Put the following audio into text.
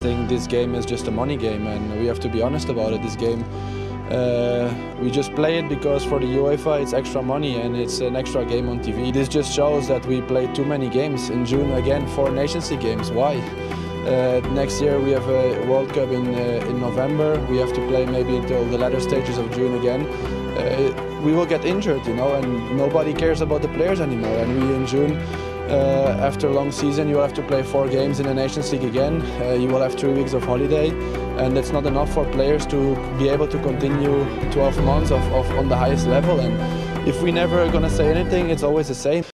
I think this game is just a money game, and we have to be honest about it. This game, we just play it because for the UEFA it's extra money and it's an extra game on TV. This just shows that we play too many games. In June again, 4 Nations League games. Why? Next year we have a World Cup in November. We have to play maybe until the latter stages of June again. We will get injured, and nobody cares about the players anymore. And we in June, after a long season, you will have to play 4 games in the Nations League again. You will have 3 weeks of holiday, and that's not enough for players to be able to continue 12 months on the highest level. And if we never gonna say anything, it's always the same.